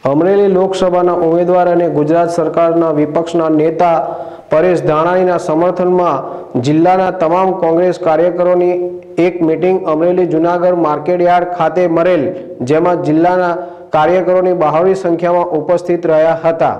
અમરેલી લોકસભાના ઉમેદવાર અને ગુજરાત સરકારના વિપક્ષના નેતા પરેશ ધાનાણીના સમર્થનમાં જિલ્લાના તમામ કોંગ્રેસ કાર્યકરોની એક મીટિંગ અમરેલી જૂનાગઢ માર્કેટયાર્ડ ખાતે મળેલ, જેમાં જિલ્લાના કાર્યકરોની બહોળી સંખ્યામાં ઉપસ્થિત રહ્યા હતા।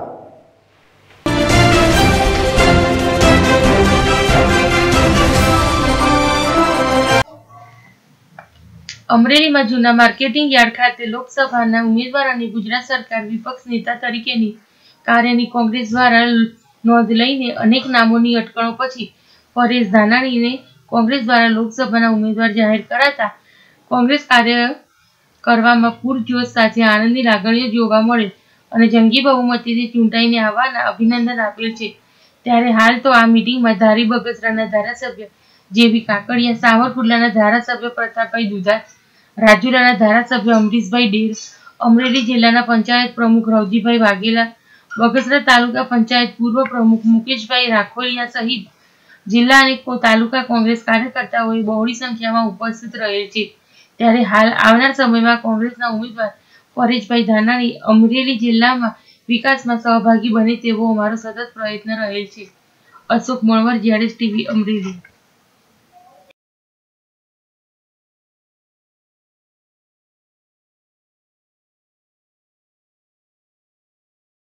અમરેલીમાં જૂના માર્કેટિંગ યાર્ડ ખાતે લોકસભાના ઉમેદવાર અને ગુજરાત સરકાર વિપક્ષ નેતા તરીકેની કાર્યની કોંગ્રેસ દ્વારા નોંધ લઈને અનેક નામોની અટકળો પછી પરેશ ધાનાણીને કોંગ્રેસ દ્વારા લોકસભાના ઉમેદવાર જાહેર કરાતા કોંગ્રેસ કાર્ય કરવામાં પૂરજોશ સાથે આનંદની લાગણીઓ જોવા મળે અને જંગી બહુમતીથી ચૂંટાઈને આવવાના અભિનંદન આપેલ છે। ત્યારે હાલ તો આ મીટિંગમાં ધારી બગસરાના ધારાસભ્ય જેવી કાકડિયા, સાવરકુંડલાના ધારાસભ્ય પ્રતાપભાઈ દુધા, રાજુલાના ધારાસભ્ય અમરીશભાઈ ડેર, અમરેલી જિલ્લાના પંચાયત પ્રમુખ રવજીભાઈ વાઘેલા, બગસરા તાલુકા પંચાયત પૂર્વ પ્રમુખ મુકેશભાઈ રાખોલિયા સહિત જિલ્લા અને તાલુકા કોંગ્રેસ કાર્યકર્તાઓએ બહોળી સંખ્યામાં ઉપસ્થિત રહેલ છે। ત્યારે હાલ આવનાર સમયમાં કોંગ્રેસના ઉમેદવાર પરેશભાઈ ધાનાણી અમરેલી જિલ્લામાં વિકાસમાં સહભાગી બને તેવો અમારો સતત પ્રયત્ન રહેલ છે। Ashok Manvar, JRS TV, Amreli.